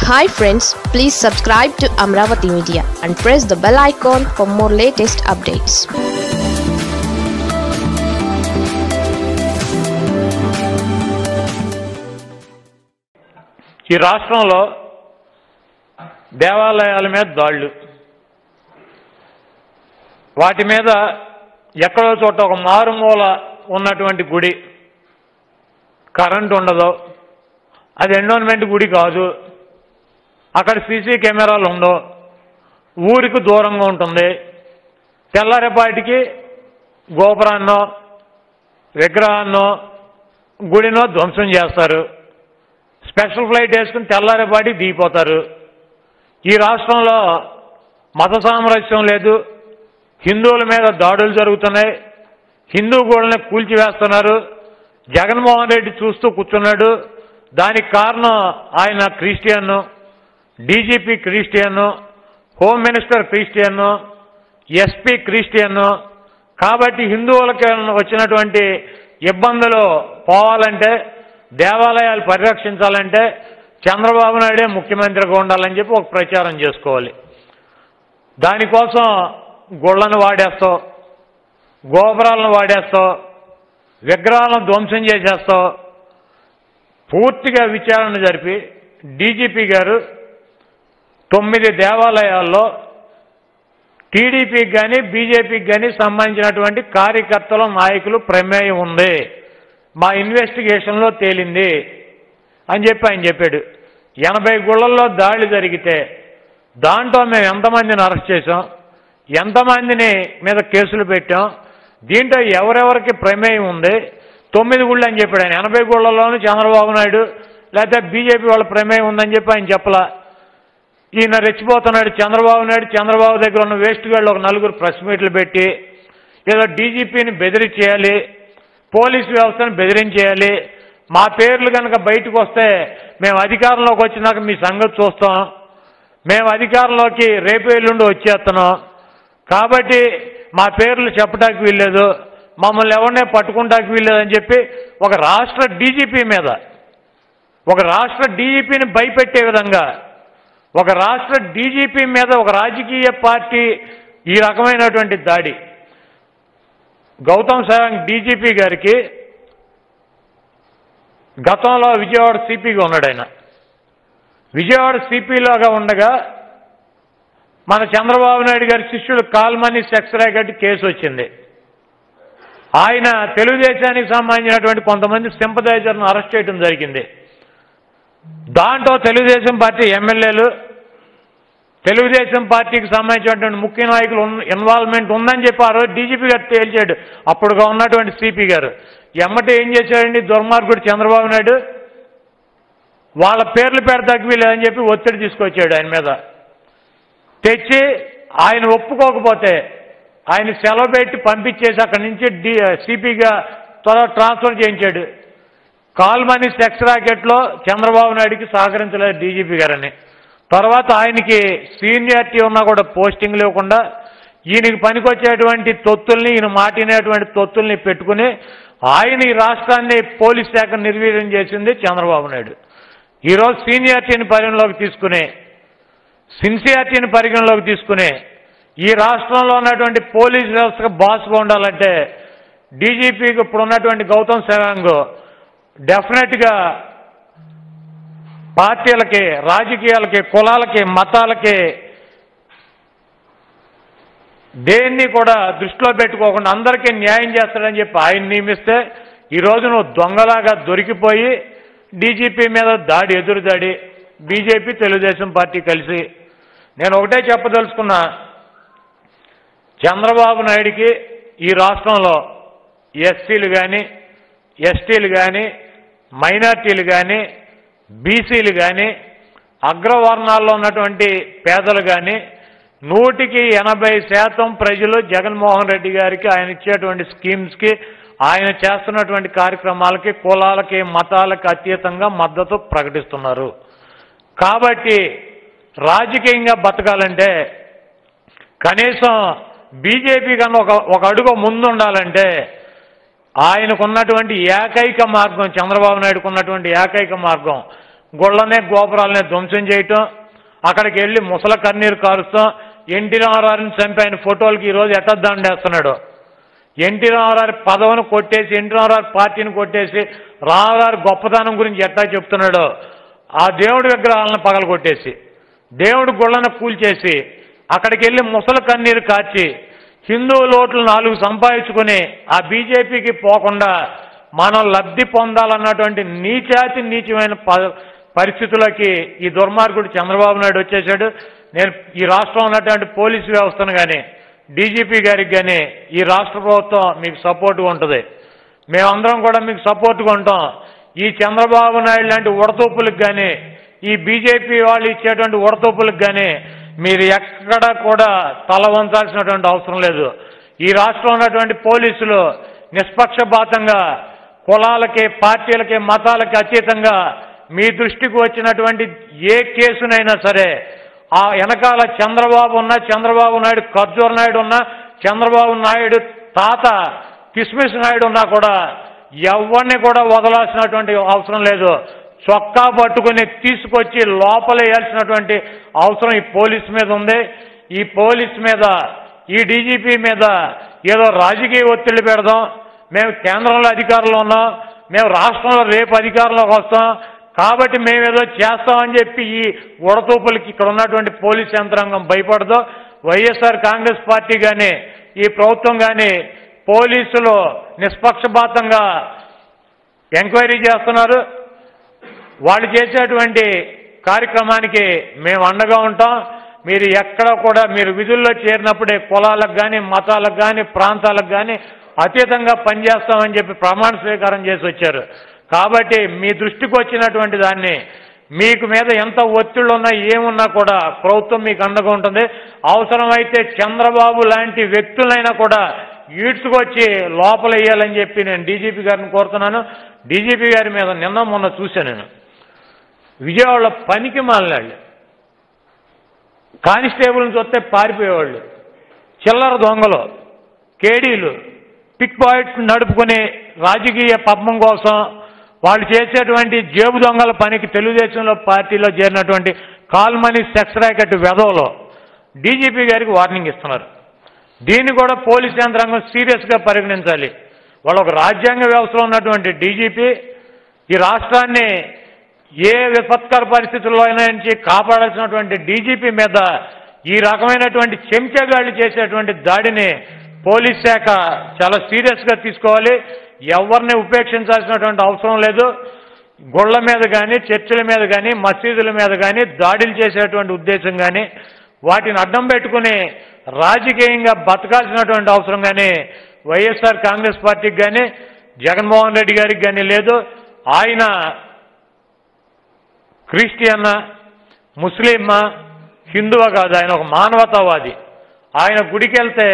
Hi friends, please subscribe to Amravati Media and press the bell icon for more latest updates. ఈ రాష్ట్రంలో దేవాలయాల మీద దాడులు, వాటి మీద ఎక్కడో చోట ఒక మారుమూల ఉన్నటువంటి గుడి, కరెంట్ ఉండదు, అది ఎండోన్మెంట్ గుడి కాదు, అక్కడ సీసీ కెమెరాలు ఉండవు, ఊరికి దూరంగా ఉంటుంది, తెల్లారేపాటికి గోపురాన్నో విగ్రహాన్నో గుడినో ధ్వంసం చేస్తారు, స్పెషల్ ఫ్లైట్ వేసుకుని తెల్లారేపాటికి దిగిపోతారు. ఈ రాష్ట్రంలో మత సామరస్యం లేదు, హిందువుల మీద దాడులు జరుగుతున్నాయి, హిందూ గోడల్ని కూల్చివేస్తున్నారు. జగన్మోహన్ రెడ్డి చూస్తూ కూర్చున్నాడు. దానికి కారణం ఆయన Christian, DGP Christian, home minister Christian, SP Christian. కాబట్టి హిందువులకి వచ్చినటువంటి ఇబ్బందులు పోవాలంటే, దేవాలయాలు పరిరక్షించాలంటే చంద్రబాబు నాయుడే ముఖ్యమంత్రిగా ఉండాలని చెప్పి ఒక ప్రచారం చేసుకోవాలి. దానికోసం గుళ్ళను వాడేస్తావు, గోపురాలను వాడేస్తావు, విగ్రహాలను ధ్వంసం చేసేస్తావు. పూర్తిగా విచారణ జరిపి డీజీపీ గారు 9 దేవాలయాల్లో టీడీపీకి కానీ బీజేపీకి కానీ సంబంధించినటువంటి కార్యకర్తల నాయకులు ప్రమేయం ఉంది, మా ఇన్వెస్టిగేషన్లో తేలింది అని చెప్పి ఆయన చెప్పాడు. 80 గుళ్ళల్లో దాడి జరిగితే దాంట్లో మేము ఎంతమందిని అరెస్ట్ చేసాం, ఎంతమందిని మీద కేసులు పెట్టాం, దీంట్లో ఎవరెవరికి ప్రమేయం ఉంది, 9 గుళ్ళు అని చెప్పాడు ఆయన. 80 గుళ్ళల్లోనూ చంద్రబాబు నాయుడు లేకపోతే బీజేపీ వాళ్ళ ప్రమేయం ఉందని చెప్పి ఆయన చెప్పలా. ఈయన రెచ్చిపోతున్నాడు చంద్రబాబు నాయుడు. చంద్రబాబు దగ్గర ఉన్న వేస్ట్ గాళ్ళు ఒక 4 ప్రెస్ మీట్లు పెట్టి ఏదో డీజీపీని బెదిరించేయాలి, పోలీసు వ్యవస్థను బెదిరించేయాలి, మా పేర్లు కనుక బయటకు వస్తే మేము అధికారంలోకి వచ్చినాక మీ సంగతి చూస్తాం, మేము అధికారంలోకి రేపు ఎల్లుండి వచ్చేస్తున్నాం, కాబట్టి మా పేర్లు చెప్పడానికి వీల్లేదు, మమ్మల్ని ఎవరినే పట్టుకుంటానికి వీల్లేదని చెప్పి ఒక రాష్ట్ర డీజీపీ మీద, ఒక రాష్ట్ర డీజీపీని భయపెట్టే విధంగా, ఒక రాష్ట్ర డీజీపీ మీద ఒక రాజకీయ పార్టీ ఈ రకమైనటువంటి దాడి. గౌతమ్ సవాంగ్ డీజీపీ గారికి గతంలో విజయవాడ సిపిగా ఉన్నాడు ఆయన. విజయవాడ సిపిలాగా ఉండగా మన చంద్రబాబు నాయుడు గారి శిష్యుడు కాల్మనీ సెక్స్ ర్యాకెట్ కేసు వచ్చింది. ఆయన తెలుగుదేశానికి సంబంధించినటువంటి కొంతమంది సింపథైజర్ను అరెస్ట్ చేయడం జరిగింది. దాంట్లో తెలుగుదేశం పార్టీ ఎమ్మెల్యేలు, తెలుగుదేశం పార్టీకి సంబంధించినటువంటి ముఖ్య నాయకులు ఇన్వాల్వ్మెంట్ ఉందని చెప్పి ఆ రోజు డీజీపీ గారు తేల్చాడు. అప్పుడుగా ఉన్నటువంటి సిపి గారు ఎమ్మటే ఏం చేశాడండి దుర్మార్గుడు చంద్రబాబు నాయుడు, వాళ్ళ పేర్లు పెడతాకి వీలేదని చెప్పి ఒత్తిడి తీసుకొచ్చాడు ఆయన మీద. తెచ్చి ఆయన ఒప్పుకోకపోతే ఆయన సెలవు పెట్టి పంపించేసి అక్కడి నుంచి సిపిగా త్వరగా ట్రాన్స్ఫర్ చేయించాడు. కాల్మనీ సెక్స్ ర్యాకెట్లో చంద్రబాబు నాయుడికి సహకరించలేదు డీజీపీ గారని. తర్వాత ఆయనకి సీనియారిటీ ఉన్నా కూడా పోస్టింగ్ లేకుండా ఈయనకి పనికొచ్చేటువంటి తొత్తుల్ని, ఈయన మాటినేటువంటి తొత్తుల్ని పెట్టుకుని ఆయన ఈ రాష్ట్రాన్ని పోలీస్ శాఖ నిర్వీర్యం చేసింది చంద్రబాబు నాయుడు. ఈరోజు సీనియారిటీని పరిగణలోకి తీసుకుని, సిన్సియారిటీని పరిగణలోకి తీసుకుని ఈ రాష్ట్రంలో ఉన్నటువంటి పోలీస్ వ్యవస్థకు బాస్గా ఉండాలంటే డీజీపీకి ఇప్పుడు ఉన్నటువంటి గౌతమ్ సవాంగ్ డెఫినెట్గా పార్టీలకి, రాజకీయాలకి, కులాలకి, మతాలకి దేన్ని కూడా దృష్టిలో పెట్టుకోకుండా అందరికీ న్యాయం చేస్తాడని చెప్పి ఆయన నియమిస్తే ఈరోజు నువ్వు దొంగలాగా దొరికిపోయి డీజీపీ మీద దాడి, ఎదురు దాడి, బీజేపీ తెలుగుదేశం పార్టీ కలిసి. నేను ఒకటే చెప్పదలుచుకున్నా, చంద్రబాబు నాయుడికి ఈ రాష్ట్రంలో ఎస్సీలు కానీ, ఎస్టీలు కానీ, మైనార్టీలు కానీ, బీసీలు కానీ, అగ్రవర్ణాల్లో ఉన్నటువంటి పేదలు కానీ 100% ప్రజలు జగన్మోహన్ రెడ్డి గారికి, ఆయన ఇచ్చేటువంటి స్కీమ్స్కి, ఆయన చేస్తున్నటువంటి కార్యక్రమాలకి, కులాలకి, మతాలకి అతీతంగా మద్దతు ప్రకటిస్తున్నారు. కాబట్టి రాజకీయంగా బతకాలంటే కనీసం బీజేపీ కన్నా ఒక అడుగు ముందు ఉండాలంటే ఆయనకున్నటువంటి ఏకైక మార్గం, చంద్రబాబు నాయుడుకు ఉన్నటువంటి ఏకైక మార్గం గుళ్ళనే గోపురాలనే ధ్వంసం చేయటం, అక్కడికి వెళ్ళి ముసల కన్నీరు కారుస్తాం. ఎన్టీ రామారావుని చంపి ఫోటోలకి ఈరోజు ఎట్టద్దండేస్తున్నాడు. ఎన్టీ రామారావు పదవిని కొట్టేసి, ఎన్టీ రామారావు పార్టీని కొట్టేసి, రామారావు గొప్పతనం గురించి ఎట్టా చెప్తున్నాడు. ఆ దేవుడి విగ్రహాలను పగలగొట్టేసి, దేవుడి గుళ్ళను కూల్చేసి, అక్కడికి వెళ్ళి ముసల కన్నీరు కార్చి, హిందువుల ఓట్లు 4 సంపాదించుకుని ఆ బీజేపీకి పోకుండా మనం లబ్ధి పొందాలన్నటువంటి నీచాతి నీచమైన పరిస్థితులకి ఈ దుర్మార్గుడు చంద్రబాబు నాయుడు వచ్చేశాడు. నేను ఈ రాష్ట్రంలో ఉన్నటువంటి పోలీసు వ్యవస్థను కానీ, డీజీపీ గారికి కానీ ఈ రాష్ట్ర ప్రభుత్వం మీకు సపోర్ట్గా ఉంటుంది. మేమందరం కూడా మీకు సపోర్ట్గా ఉంటాం. ఈ చంద్రబాబు నాయుడు లాంటి ఉడతూపులకు కానీ, ఈ బీజేపీ వాళ్ళు ఇచ్చేటువంటి ఉడతూపులకు కానీ మీరు ఎక్కడ కూడా తల వంచాల్సినటువంటి అవసరం లేదు. ఈ రాష్ట్రంలో ఉన్నటువంటి పోలీసులు నిష్పక్షపాతంగా కులాలకి, పార్టీలకి, మతాలకి అతీతంగా మీ దృష్టికి వచ్చినటువంటి ఏ కేసునైనా సరే, ఆ వెనకాల చంద్రబాబు ఉన్నా, చంద్రబాబు నాయుడు ఖర్జూర్ నాయుడు ఉన్నా, చంద్రబాబు నాయుడు తాత కిస్మిస్ నాయుడు ఉన్నా కూడా ఎవరిని కూడా వదలాల్సినటువంటి అవసరం లేదు. చొక్కా పట్టుకుని తీసుకొచ్చి లోపల వేయాల్సినటువంటి అవసరం ఈ పోలీసు మీద ఉంది. ఈ పోలీసు మీద, ఈ డీజీపీ మీద ఏదో రాజకీయ ఒత్తిళ్లు పెడదాం, మేము కేంద్రంలో అధికారంలో ఉన్నాం, మేము రాష్ట్రంలో రేపు అధికారంలోకి వస్తాం కాబట్టి మేమేదో చేస్తామని చెప్పి ఈ ఉడతూపులకి ఇక్కడ ఉన్నటువంటి పోలీస్ యంత్రాంగం భయపడదు. వైఎస్ఆర్ కాంగ్రెస్ పార్టీ కానీ, ఈ ప్రభుత్వం కానీ పోలీసులు నిష్పక్షపాతంగా ఎంక్వైరీ చేస్తున్నారు. వాళ్ళు చేసేటువంటి కార్యక్రమానికి మేము అండగా ఉంటాం. మీరు ఎక్కడ కూడా మీరు విధుల్లో చేరినప్పుడే కులాలకు కానీ, మతాలకు కానీ, ప్రాంతాలకు కానీ అతీతంగా పనిచేస్తామని చెప్పి ప్రమాణ స్వీకారం చేసి వచ్చారు. కాబట్టి మీ దృష్టికి వచ్చినటువంటి దాన్ని, మీకు మీద ఎంత ఒత్తిళ్ళు ఉన్నా ఏమున్నా కూడా ప్రభుత్వం మీకు అండగా ఉంటుంది. అవసరమైతే చంద్రబాబు లాంటి వ్యక్తులైనా కూడా ఈడ్చుకొచ్చి లోపల వేయాలని చెప్పి నేను డీజీపీ గారిని కోరుతున్నాను. డీజీపీ గారి మీద నిన్న మొన్న చూశాను నేను. విజయవాడలో పనికి మాలినాళ్ళు కానిస్టేబుల్ని చూస్తే పారిపోయేవాళ్ళు, చిల్లర దొంగలు, కేడీలు, పిక్ పాయింట్స్ నడుపుకుని రాజకీయ పద్మం కోసం వాళ్ళు చేసేటువంటి జేబు దొంగల పనికి తెలుగుదేశంలో పార్టీలో చేరినటువంటి కాల్మనీ సెక్స్ ర్యాకెట్ వెధవలో డీజీపీ గారికి వార్నింగ్ ఇస్తున్నారు. దీన్ని కూడా పోలీస్ యంత్రాంగం సీరియస్గా పరిగణించాలి. వాళ్ళు ఒక రాజ్యాంగ వ్యవస్థలో ఉన్నటువంటి డీజీపీ ఈ రాష్ట్రాన్ని ఏ విపత్కర పరిస్థితుల్లో అయినా నుంచి కాపాడాల్సినటువంటి డీజీపీ మీద ఈ రకమైనటువంటి చెంచగాళ్ళు చేసేటువంటి దాడిని పోలీస్ శాఖ చాలా సీరియస్గా తీసుకోవాలి. ఎవరిని ఉపేక్షించాల్సినటువంటి అవసరం లేదు. గుళ్ళ మీద కానీ, చర్చిల మీద కానీ, మసీదుల మీద కానీ దాడులు చేసేటువంటి ఉద్దేశం కానీ, వాటిని అడ్డం పెట్టుకుని రాజకీయంగా బతకాల్సినటువంటి అవసరం కానీ వైఎస్ఆర్ కాంగ్రెస్ పార్టీకి కానీ, జగన్మోహన్ రెడ్డి గారికి కానీ లేదు. ఆయన క్రిస్టియన్నా, ముస్లిమ్మా, హిందువా కాదు, ఆయన ఒక మానవతావాది. ఆయన గుడికి వెళ్తే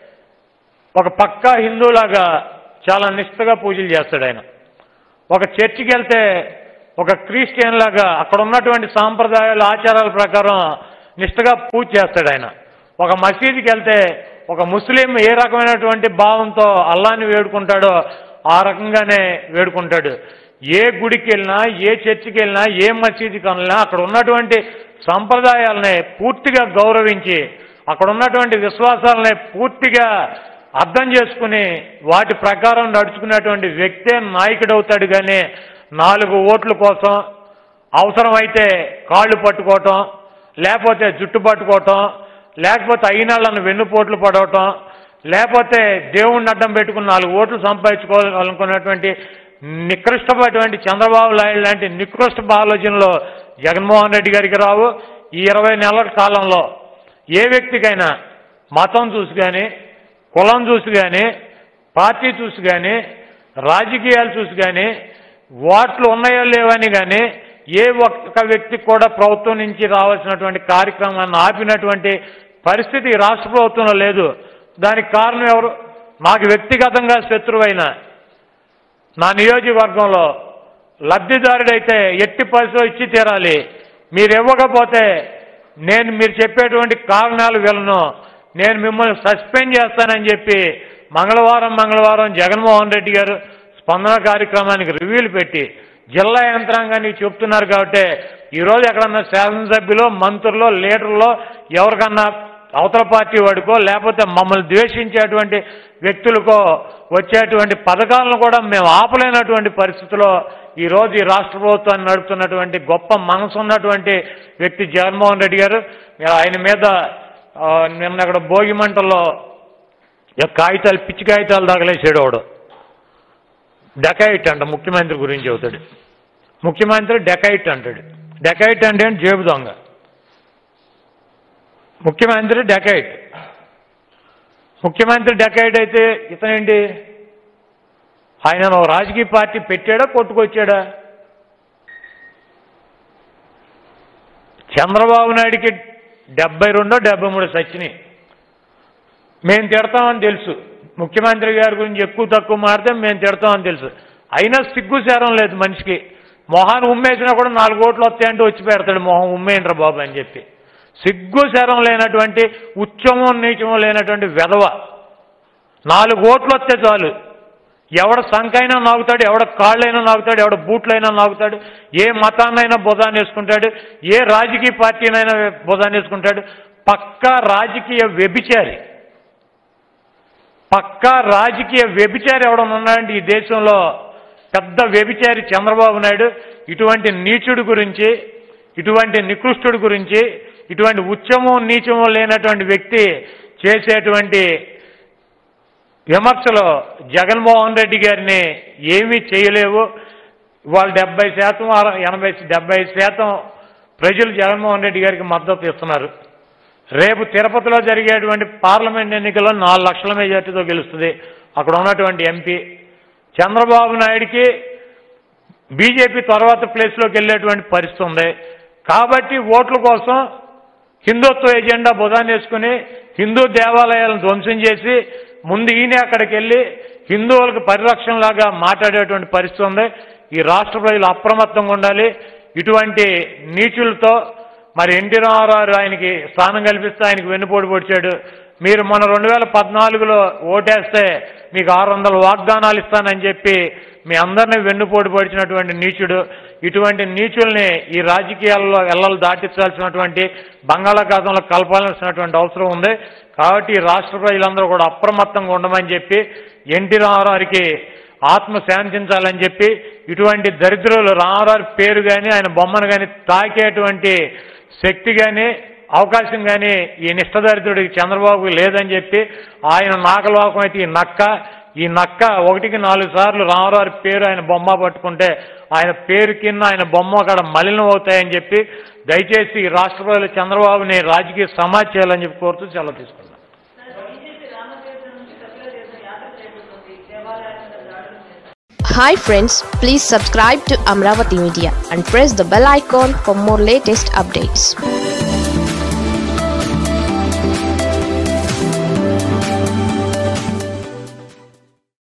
ఒక పక్కా హిందువులాగా చాలా నిష్ఠగా పూజలు చేస్తాడు. ఆయన ఒక చర్చికి వెళ్తే ఒక క్రిస్టియన్ లాగా అక్కడ ఉన్నటువంటి సాంప్రదాయాల ఆచారాల ప్రకారం నిష్ఠగా పూజ చేస్తాడు. ఆయన ఒక మసీదుకి వెళ్తే ఒక ముస్లిం ఏ రకమైనటువంటి భావంతో అల్లాని వేడుకుంటాడో ఆ రకంగానే వేడుకుంటాడు. ఏ గుడికి వెళ్ళినా, ఏ చర్చికి వెళ్ళినా, ఏ మసీదుకి వెళ్ళినా అక్కడ ఉన్నటువంటి సంప్రదాయాలని పూర్తిగా గౌరవించి, అక్కడ ఉన్నటువంటి విశ్వాసాలని పూర్తిగా అర్థం చేసుకుని వాటి ప్రకారం నడుచుకునేటువంటి వ్యక్తే నాయకుడవుతాడు. కానీ 4 ఓట్ల కోసం అవసరమైతే కాళ్ళు పట్టుకోవటం, లేకపోతే జుట్టు పట్టుకోవటం, లేకపోతే అయినాళ్ళను వెన్నుపోట్లు పడవటం, లేకపోతే దేవుణ్ణి అడ్డం పెట్టుకుని 4 ఓట్లు సంపాదించుకోవాలనుకున్నటువంటి నికృష్టమైనటువంటి చంద్రబాబు నాయుడు లాంటి నికృష్ట ఆలోచనలో జగన్మోహన్ రెడ్డి గారికి రావు. ఈ 20 నెలల కాలంలో ఏ వ్యక్తికైనా మతం చూసి కానీ, కులం చూసి కానీ, పార్టీ చూసి కానీ, రాజకీయాలు చూసి కానీ, ఓట్లు ఉన్నాయో లేవని కానీ ఏ ఒక్క వ్యక్తికి కూడా ప్రభుత్వం నుంచి రావాల్సినటువంటి కార్యక్రమాన్ని ఆపినటువంటి పరిస్థితి రాష్ట్ర ప్రభుత్వంలో లేదు. దానికి కారణం ఎవరు? నాకు వ్యక్తిగతంగా శత్రువైన నా నియోజకవర్గంలో లబ్ధిదారుడైతే ఎట్టి పరిస్థితుల్లో ఇచ్చి తీరాలి. మీరు ఇవ్వకపోతే మీరు చెప్పేటువంటి కారణాలు వెళ్ళను, నేను మిమ్మల్ని సస్పెండ్ చేస్తానని చెప్పి మంగళవారం జగన్మోహన్ రెడ్డి గారు స్పందన కార్యక్రమానికి రివ్యూలు పెట్టి జిల్లా యంత్రాంగాన్ని చెప్తున్నారు కాబట్టి ఈరోజు ఎక్కడన్నా శాసనసభ్యులు, మంత్రులు, లీడర్లు ఎవరికన్నా అవతల పార్టీ వాడికో లేకపోతే మమ్మల్ని ద్వేషించేటువంటి వ్యక్తులకో వచ్చేటువంటి పథకాలను కూడా మేము ఆపలేనటువంటి పరిస్థితిలో ఈరోజు ఈ రాష్ట్ర ప్రభుత్వాన్ని నడుపుతున్నటువంటి గొప్ప మనసు ఉన్నటువంటి వ్యక్తి జగన్మోహన్ రెడ్డి గారు. ఆయన మీద నిన్న అక్కడ భోగి మంటల్లో కాగితాలు, పిచ్చి కాగితాలు తగలేసాడు వాడు. డెకైట్ అంట, ముఖ్యమంత్రి గురించి చెబుతాడు. ముఖ్యమంత్రి డెకైట్ అంటాడు. డెకైట్ అంటే జేబు దొంగ. ముఖ్యమంత్రి డెకైట్. ముఖ్యమంత్రి డెకైట్ అయితే ఇతనేంటి? ఆయన రాజకీయ పార్టీ పెట్టాడా, కొట్టుకొచ్చాడా? చంద్రబాబు నాయుడికి 72 73 సచ్చినాయి. మేము తిడతామని తెలుసు, ముఖ్యమంత్రి గారి గురించి ఎక్కువ తక్కువ మారితే మేము తిడతామని తెలుసు. అయినా సిగ్గుశారం లేదు మనిషికి. మొహాన్ని ఉమ్మేసినా కూడా 4 ఓట్లు వస్తాయంటే వచ్చి పెడతాడు, మొహం ఉమ్మేయండ్రా బాబు అని చెప్పి. సిగ్గుశారం లేనటువంటి, ఉచ్చమో నీచమో లేనటువంటి వెధవ. 4 ఓట్లు వస్తే చాలు, ఎవడ సంకైనా నాగుతాడు, ఎవడ కాళ్ళైనా నాగుతాడు, ఎవడ బూట్లైనా నాగుతాడు, ఏ మతాన్నైనా బుధాన్ని వేసుకుంటాడు, ఏ రాజకీయ పార్టీనైనా బుధాన్ని వేసుకుంటాడు. పక్కా రాజకీయ వ్యభిచారి. పక్కా రాజకీయ వ్యభిచారి ఎవడన్నా ఉన్నాడంటే ఈ దేశంలో పెద్ద వ్యభిచారి చంద్రబాబు నాయుడు. ఇటువంటి నీచుడి గురించి, ఇటువంటి నికృష్టుడి గురించి, ఇటువంటి ఉచ్చమో నీచమో లేనటువంటి వ్యక్తి చేసేటువంటి విమర్శలు జగన్మోహన్ రెడ్డి గారిని ఏమీ చేయలేవు. వాళ్ళు 70% 70% ప్రజలు జగన్మోహన్ రెడ్డి గారికి మద్దతు ఇస్తున్నారు. రేపు తిరుపతిలో జరిగేటువంటి పార్లమెంట్ ఎన్నికల్లో 4 లక్షల మెజార్టీతో గెలుస్తుంది అక్కడ ఉన్నటువంటి ఎంపీ. చంద్రబాబు నాయుడికి బీజేపీ తర్వాత ప్లేస్లోకి వెళ్ళేటువంటి పరిస్థితి ఉంది. కాబట్టి ఓట్ల కోసం హిందుత్వ ఎజెండా బుధాన్ని వేసుకుని హిందూ దేవాలయాలను ధ్వంసం చేసి ముందు ఈయన అక్కడికి వెళ్ళి హిందువులకు పరిరక్షణలాగా మాట్లాడేటువంటి పరిస్థితి ఉంది. ఈ రాష్ట్ర ప్రజలు అప్రమత్తంగా ఉండాలి. ఇటువంటి నీచులతో మరి ఎన్టీ రామారావు ఆయనకి స్థానం కల్పిస్తే ఆయనకి వెన్నుపోటు పొడిచాడు. మీరు మొన్న 2014లో ఓటేస్తే మీకు 600 వాగ్దానాలు ఇస్తానని చెప్పి మీ అందరినీ వెన్నుపోటు పొడిచినటువంటి నీచుడు. ఇటువంటి నీచుల్ని ఈ రాజకీయాల్లో ఎల్లలు దాటించాల్సినటువంటి, బంగాళాఖాతంలో కలపాల్సినటువంటి అవసరం ఉంది. కాబట్టి ఈ రాష్ట్ర ప్రజలందరూ కూడా అప్రమత్తంగా ఉండమని చెప్పి, ఎన్టీ రామారావుకి ఆత్మ శాంతించాలని చెప్పి, ఇటువంటి దరిద్రులు రామారావు పేరు కానీ ఆయన బొమ్మను కానీ తాకేటువంటి శక్తి కానీ అవకాశం కానీ ఈ నిష్ఠదరిద్రుడికి చంద్రబాబుకి లేదని చెప్పి, ఆయన నాగలోకం అయితే ఈ నక్క 1కి 4 సార్లు రామారావు పేరు ఆయన బొమ్మ పట్టుకుంటే ఆయన పేరు కింద ఆయన బొమ్మ అక్కడ మలినం అవుతాయని చెప్పి దయచేసి ఈ రాష్ట్ర ప్రజలు చంద్రబాబుని రాజకీయ సమాజ్ చేయాలని చెప్పి కోరుతూ సెలవు తీసుకున్నాను. Hi friends, please subscribe to Amravati Media and press the bell icon for more latest updates.